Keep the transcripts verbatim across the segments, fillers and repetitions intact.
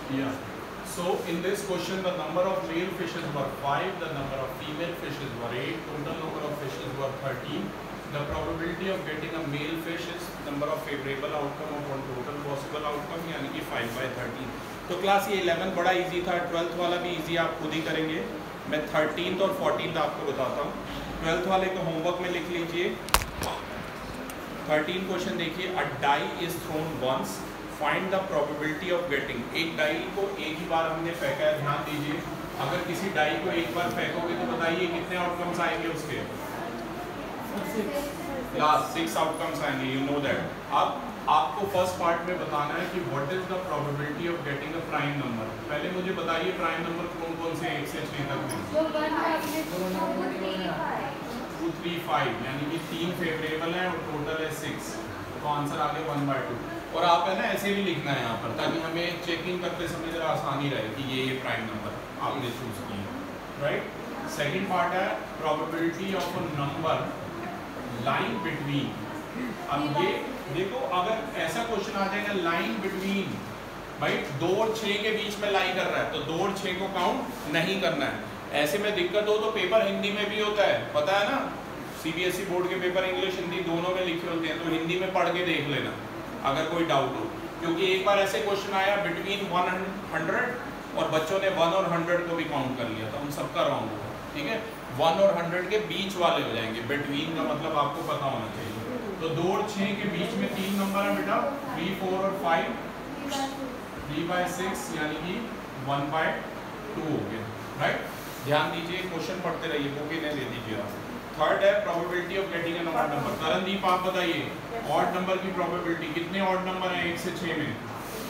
Yeah. So in this question, the number of male fishes were five, the number of female fishes were eight, total number of fishes were thirteen. The probability of getting a male fish is number of favorable outcome upon total possible outcome, यानी कि five by thirteen. तो class ये eleven बड़ा easy था, twelfth वाला भी easy आप खुद ही करेंगे. मैं थर्टीन्थ और फोर्टीन्थ आपको बताता हूँ. ट्वेल्थ वाले को होमवर्क में लिख लीजिए. थर्टीन क्वेश्चन देखिए. A die is thrown once, find the probability of getting. एक डाई को एक ही बार हमने फेंका है, ध्यान दीजिए. अगर किसी डाई को एक बार फेंकोगे तो बताइए कितने आउटकम्स आएंगे उसके. लास्ट सिक्स आउटकम्स आएंगे, यू नो दैट. अब आपको फर्स्ट पार्ट में बताना है कि what is the probability of getting a prime number. पहले मुझे बताइए प्राइम नंबर कौन कौन से एक से छह तक में. टू थ्री फाइव, यानी कि तीन फेवरेबल है और टोटल है सिक्स. तो आंसर आ गया वन बाई टू. और आप है ना ऐसे भी लिखना है यहाँ पर, ताकि हमें चेकिंग करते समय जरा आसानी रहे कि ये ये प्राइम नंबर आपने चूज किया. राइट. सेकंड पार्ट है probability of a number lying between. अब ये देखो, अगर ऐसा क्वेश्चन आ जाएगा लाइन बिटवीन, भाई दो और छः के बीच में लाई कर रहा है तो दो और छः को काउंट नहीं करना है. ऐसे में दिक्कत हो तो पेपर हिंदी में भी होता है, पता है ना. सीबीएसई बोर्ड के पेपर इंग्लिश हिंदी दोनों में लिखे होते हैं, तो हिंदी में पढ़ के देख लेना अगर कोई डाउट हो. क्योंकि एक बार ऐसे क्वेश्चन आया बिटवीन वन हंड्रेड और बच्चों ने वन और हंड्रेड को भी काउंट कर लिया था, उन सबका रॉन्ग होगा. ठीक है. वन और हंड्रेड के बीच वाले हो जाएंगे. बिटवीन का मतलब आपको पता होना चाहिए. तो दो और छः के बीच में तीन नंबर है बेटा, थ्री फोर और फाइव. थ्री बाय सिक्स यानी कि वन बाय टू हो गया. राइट. ध्यान दीजिए, क्वेश्चन पढ़ते रहिए, बुक ही नहीं दे दीजिए आप. थर्ड है probability of getting an odd number. Karandeep आप बताइए ऑड नंबर की प्रोबेबिलिटी. कितने ऑड नंबर है एक से छः में?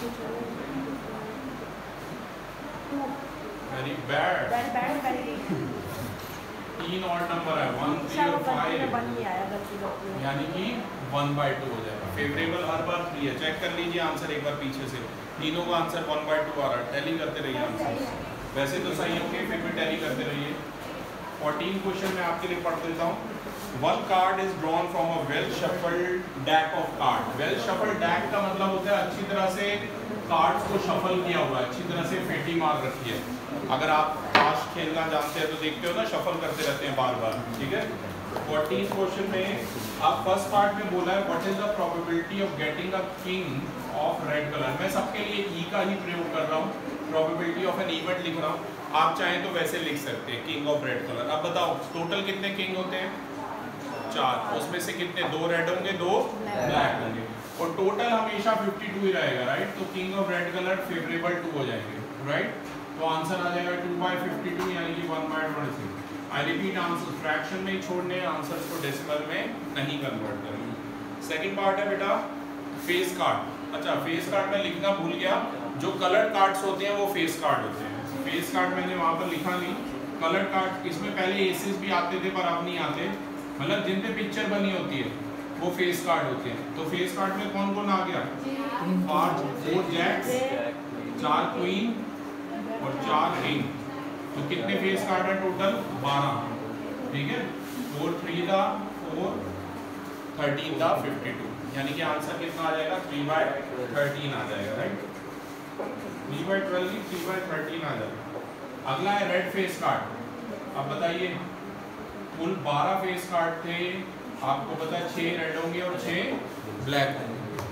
Very bad. तीन ऑड नंबर है, वन थ्री और फाइव, यानी कि वन बाई टू हो जाएगा. फेवरेबल हर बार थ्री है. चेक कर लीजिए आंसर एक बार पीछे से. तीनों का आंसर वन बाई टू आ रहा है. टैली करते रहिए आंसर. वैसे तो सही होंगे, फिर भी टैली करते रहिए. फोर्टीन क्वेश्चन मैं आपके लिए पढ़ देता हूँ. One card is drawn from a well shuffled deck of card. Well shuffled deck का मतलब होता है अच्छी तरह से कार्ड्स को शफल किया हुआ है, अच्छी तरह से फेटी मार रखी है. अगर आप ताश खेलना जानते हैं तो देखते हो ना, शफल करते रहते हैं बार बार. ठीक है. फोर्टीन क्वेश्चन में आप फर्स्ट पार्ट में बोला है what is the probability of getting a king of red colour. मैं सबके लिए ई का ही प्रयोग कर रहा हूँ. प्रोबेबिलिटी ऑफ एन इवेंट लिख रहा हूँ. आप चाहें तो वैसे लिख सकते हैं किंग ऑफ रेड कलर. अब बताओ टोटल कितने किंग होते हैं? चार. उसमें से कितने? दो रेड होंगे, दो ब्लैक होंगे, और टोटल हमेशा फिफ्टी टू ही रहेगा. राइट. तो king of red colour favourable two हो जाएंगे. राइट. तो आंसर आ जाएगा टू बाई फिफ्टी टू, यानी कि one by twenty six. I repeat, answer fraction में ही छोड़ने, आंसर्स को डेसिमल में नहीं कन्वर्ट करेंगे. सेकंड पार्ट है बेटा फेस कार्ड. अच्छा, फेस कार्ड में लिखना भूल गया. जो कलर्ड कार्ड्स होते हैं वो फेस कार्ड होते हैं. फेस कार्ड मैंने वहाँ पर लिखा नहीं. कलर्ड कार्ड इसमें पहले एसेस भी आते थे पर अब नहीं आते. मतलब जिन पे पिक्चर बनी होती है वो फेस कार्ड होते हैं. तो फेस कार्ड में कौन कौन आ गया? पांच, फोर जैक्स, चार क्वीन और चार किंग. तो कितने फेस कार्ड है टोटल? बारह. ठीक है. फोर थ्री दा फोर, थर्टीन दा फिफ्टी टू, यानी कि आंसर कितना आ जाएगा? थ्री बाय थर्टीन आ जाएगा. Right. Three by twelve three by thirteen आ जाएगा. अगला है रेड फेस कार्ड. अब बताइए कुल बारह फेस कार्ड थे, आपको पता है छह रेड होंगे और छह ब्लैक होंगे.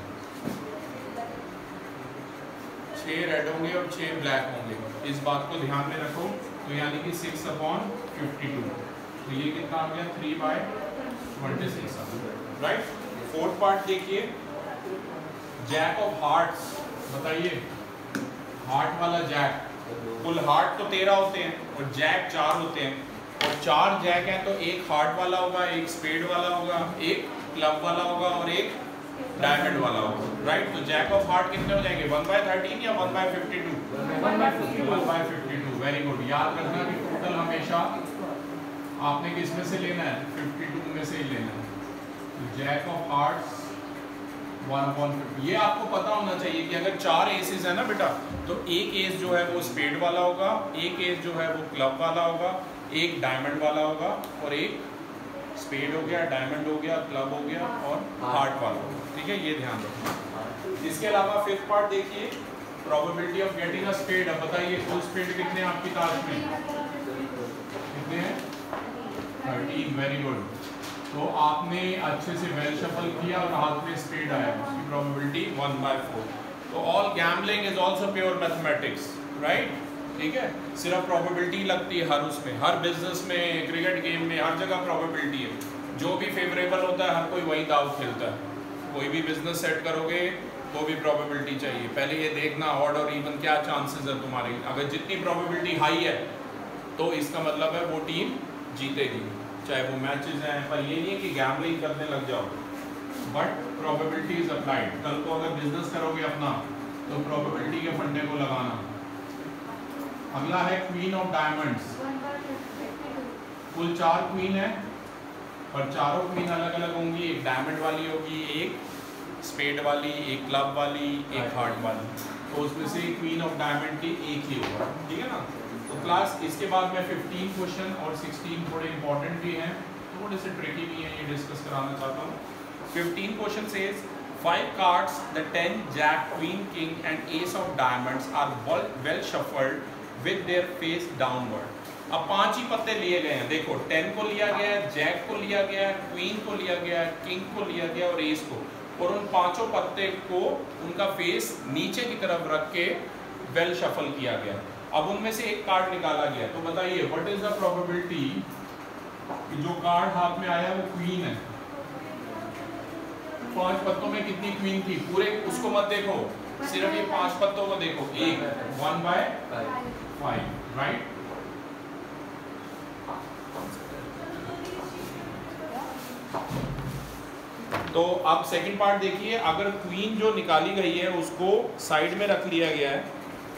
छह रेड होंगे और छह ब्लैक होंगे. इस बात को ध्यान में रखो. तो यानी कि सिक्स अपॉन फिफ्टी टू. तो ये कितना आ गया? Three by twenty six. Right. Fourth part देखिए, जैक ऑफ हार्ट्स. बताइए हार्ट वाला जैक. कुल हार्ट तो तेरह होते हैं और जैक चार होते हैं. और चार जैक हैं तो एक हार्ट वाला होगा, एक स्पेड वाला होगा, एक क्लब वाला होगा और एक डायमंड वाला होगा. राइट. तो जैक ऑफ हार्ट कितने हो जाएंगे? वन बाय थर्टीन या one by fifty two? One by fifty two. Very good. याद रखना कि टोटल हमेशा आपने किस में से लेना है? फिफ्टी टू में से ही लेना है. तो jack of hearts one upon fifty. ये आपको पता होना चाहिए कि अगर चार एसेस है ना बेटा, तो एक एस जो है वो स्पेड वाला होगा, एक एस जो है वो क्लब वाला होगा, एक डायमंड वाला होगा और एक स्पेड हो गया, डायमंड हो गया, क्लब हो गया और हार्ट वाला होगा. ठीक है. ये ध्यान रखना. इसके अलावा फिफ्थ पार्ट देखिए, probability of getting a spade, अब बताइए फुल स्पेड कितने हैं आपकी ताश में, कितने हैं, थर्टीन, वेरी गुड। तो आपने अच्छे से वेल शफल किया और हाथ में स्पेड आया, उसकी प्रोबेबिलिटी वन बाय फोर। तो all gambling is also pure mathematics, right, ठीक है, सिर्फ प्रोबेबिलिटी लगती है हर उसमें, हर बिजनेस में, क्रिकेट गेम में, हर जगह प्रोबेबिलिटी है। जो भी फेवरेबल होता है हर कोई वही दाव खेलता है। कोई भी बिजनेस सेट करोगे तो भी प्रोबेबिलिटी चाहिए, पहले ये देखना ऑड और इवन क्या चांसेस है तुम्हारे, अगर जितनी प्रोबेबिलिटी हाई है तो इसका मतलब है वो टीम जीतेगी, चाहे वो मैचेस हैं। पर ये नहीं है कि गैम्बलिंग करने लग जाओ, बट प्रोबेबिलिटी इज अप्लाइड। कल को अगर बिजनेस करोगे अपना तो प्रोबेबिलिटी के फंडे को लगाना। अगला है क्वीन ऑफ डायमंड्स, कुल चार क्वीन है और चारों क्वीन अलग अलग होंगी, एक डायमंड वाली होगी, एक स्पेड वाली, एक क्लब वाली, एक हार्ट वाली, तो उसमें से क्वीन ऑफ डायमंड की एक ही होगा, ठीक है ना। तो क्लास इसके बाद मैं फिफ्टीन क्वेश्चन और सिक्सटीन थोड़े इंपॉर्टेंट भी हैं, थोड़े से ट्रिकी भी हैं, ये डिस्कस कराना चाहता हूँ। Fifteen question says five cards the ten, jack, queen, king and ace of diamonds are well shuffled with their face downward. अब पांच ही पत्ते लिए गए हैं, देखो टेन को लिया गया है, जैक को लिया गया है, क्वीन को लिया गया है, किंग को लिया गया और एस को, और उन पांचों पत्ते को उनका फेस नीचे की तरफ रख के वेल शफल किया गया। अब उनमें से एक कार्ड निकाला गया, तो बताइए व्हाट इज द प्रोबेबिलिटी कि जो कार्ड हाथ में आया वो क्वीन है। पांच पत्तों में कितनी क्वीन थी, पूरे उसको मत देखो, सिर्फ ये पांच पत्तों को देखो, एक वन बाय फाइव, राइट। तो अब सेकंड पार्ट देखिए, अगर क्वीन जो निकाली गई है उसको साइड में रख लिया गया है,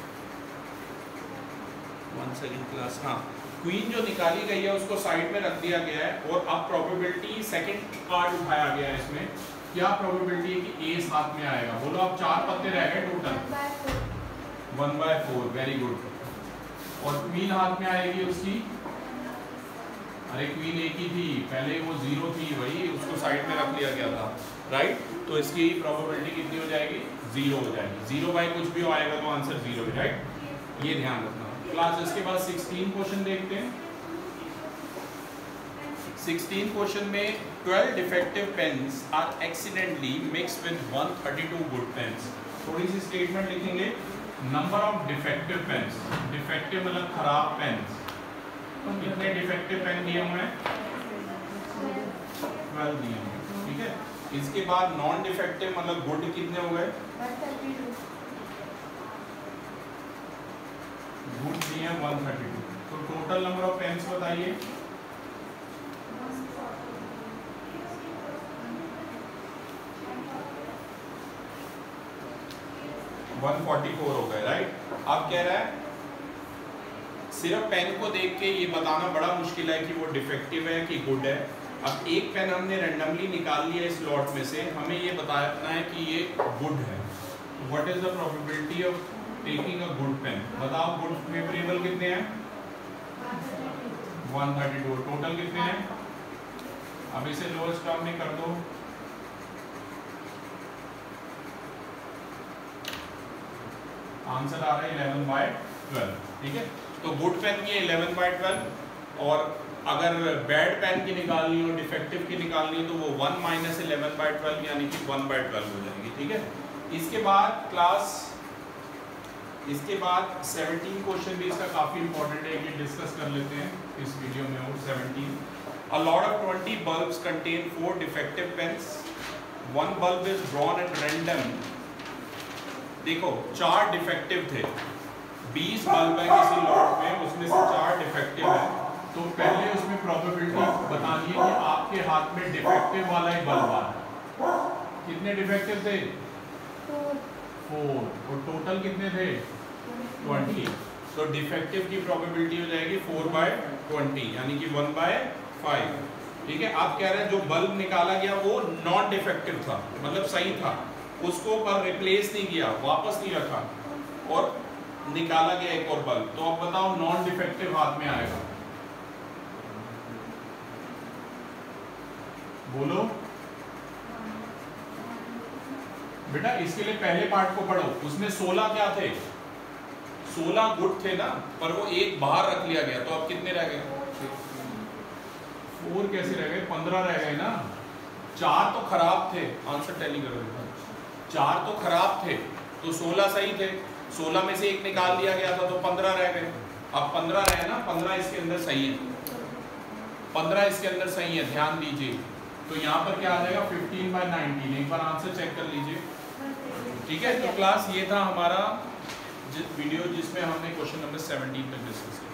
वन सेकंड क्लास, हाँ, क्वीन जो निकाली गई है उसको साइड में रख दिया गया है, और अब प्रोबेबिलिटी सेकंड कार्ड उठाया गया है, इसमें क्या प्रोबेबिलिटी है कि एस हाथ में आएगा, बोलो। अब चार पत्ते रह गए total, one by four, very good. और क्वीन हाथ में आएगी उसकी, अरे क्वीन एक ही थी, पहले वो जीरो थी, वही उसको साइड में रख लिया गया था, राइट। तो इसकी प्रोबेबिलिटी कितनी हो जाएगी, जीरो हो जाएगी। जीरो बाई कुछ भी आएगा तो आंसर जीरो है, राइट, ये ध्यान रखना। क्लास इसके बाद सिक्सटीन क्वेश्चन देखते हैं। सिक्सटीन क्वेश्चन में twelve defective pens are accidentally mix with one thirty two good pens. थोड़ी सी स्टेटमेंट लिखेंगे, number of defective pens, defective मतलब खराब पेन्स, तो कितने डिफेक्टिव पेन दिए हुए हैं, ट्वेल्व दिए हुए, ठीक है। इसके बाद नॉन डिफेक्टिव मतलब गुड कितने हो गए, गुड दिए हैं वन थर्टी टू। तो टोटल नंबर ऑफ पेन्स बताइए, वन फोर्टी फोर हो गए, राइट। अब कह रहा है सिर्फ पेन को देख के ये बताना बड़ा मुश्किल है कि वो डिफेक्टिव है कि गुड है। अब एक पेन हमने रैंडमली निकाल लिया इस लॉट में से, हमें ये बताना है कि ये गुड है। What is the probability of taking a good pen, बताओ। गुड फेवरेबल कितने हैं, वन थर्टी टू, टोटल कितने हैं, अब इसे लोएस्ट टर्म में कर दो, आंसर आ रहा है इलेवन बाय ट्वेल्व, ठीक है। तो गुड पेन की इलेवन बाय ट्वेल्व, और अगर बैड पेन की निकालनी हो, डिफेक्टिव की निकालनी तो वो one minus eleven by twelve यानी कि वन बाय ट्वेल्व हो जाएगी, ठीक है। इसके बाद क्लास इसके बाद सेवनटीन क्वेश्चन भी इसका काफ़ी इंपॉर्टेंट है, कि डिस्कस कर लेते हैं इस वीडियो में। और seventeen, a lot of twenty bulbs contain four defective pens, one bulb is drawn at random. देखो चार डिफेक्टिव थे, बीस बल्ब है किसी लॉट में, उसमें से चार डिफेक्टिव है, तो पहले उसमें प्रोबेबिलिटी बतानी है कि आपके हाथ में डिफेक्टिव वाला ही बल्ब आ रहा है। कितने डिफेक्टिव थे, फोर, और टोटल कितने थे, ट्वेंटी। तो डिफेक्टिव की प्रोबेबिलिटी हो जाएगी फोर बाय ट्वेंटी यानी कि वन बाय फाइव, ठीक है। आप कह रहे हैं जो बल्ब निकाला गया वो नॉन डिफेक्टिव था, मतलब सही था, उसको पर रिप्लेस नहीं किया, वापस नहीं रखा, और निकाला गया एक और बल्ब। तो अब बताओ नॉन डिफेक्टिव हाथ में आएगा, बोलो बेटा। इसके लिए पहले पार्ट को पढ़ो, उसमें सोलह क्या थे, सोलह गुड थे ना, पर वो एक बाहर रख लिया गया, तो अब कितने रह गए? फोर कैसे रह गए? पंद्रह रह गए ना। चार तो खराब थे, आंसर टैली करो। चार तो खराब थे तो सोलह सही थे, सोलह में से एक निकाल दिया गया था तो पंद्रह रह गए। अब पंद्रह रहे ना, पंद्रह इसके अंदर सही है, पंद्रह इसके अंदर सही है, ध्यान दीजिए। तो यहाँ पर क्या आ जाएगा? Fifteen by nineteen. एक बार आंसर चेक कर लीजिए, ठीक है। तो क्लास ये था हमारा वीडियो जिसमें हमने क्वेश्चन नंबर सेवनटीन तक डिस्कस किया।